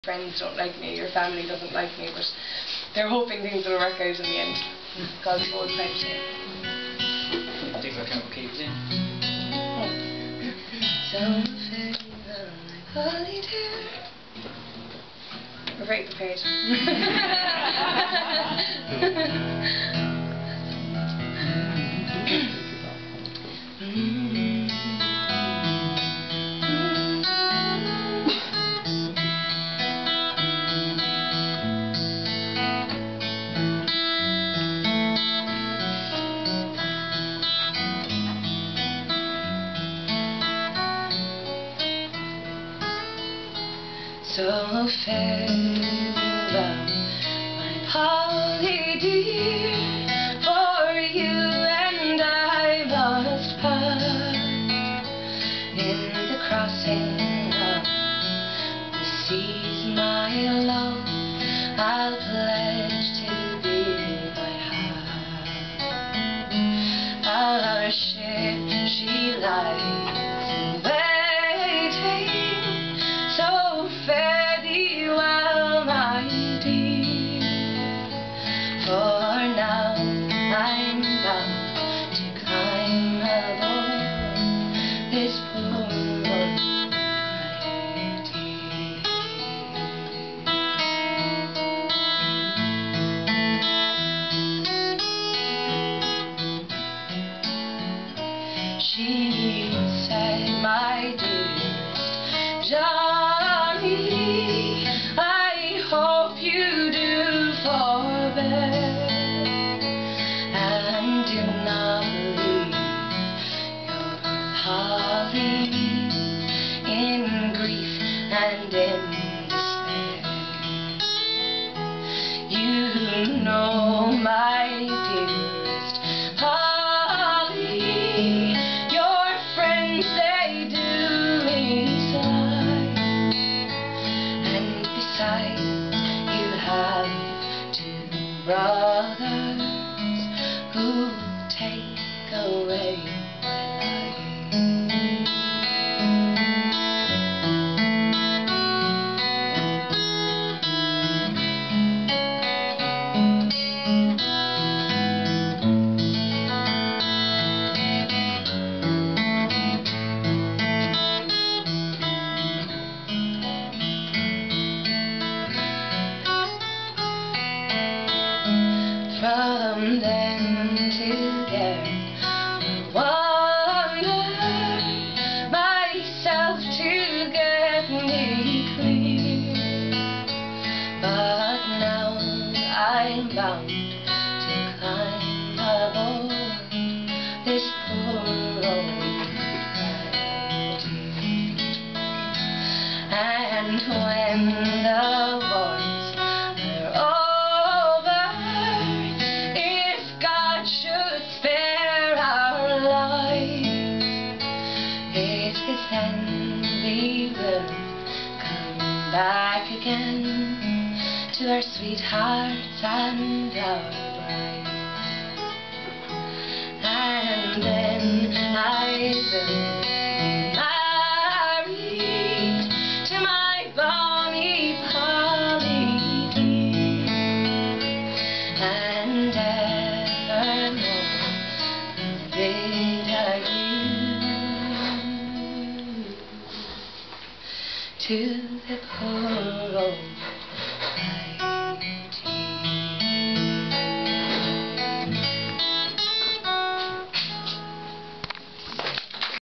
friends don't like me, your family doesn't like me, but they're hoping things will work out in the end. God's whole time to I think I can keep it in. We're very prepared. So farewell, my Polly dear, for you and I must part in the crossing of the seas, my love. I'll pledge to be my heart. Our ship, she lies in waiting, so fare thee well, my dear, for now I'm bound to climb aboard this poor boat, my dear. She said, my dearest Johnny, I hope you do forbear, and do not leave your Polly in grief and in despair. You know, my dearest Polly, your friends, they do me sigh, and besides you have two brothers who take away my life. From then together I wander myself to get me clear, but now I'm bound to climb aboard this poor old dear. And when the wars are over, if God should spare our lives, it is then we will come back again to our sweethearts and our brides. And then I will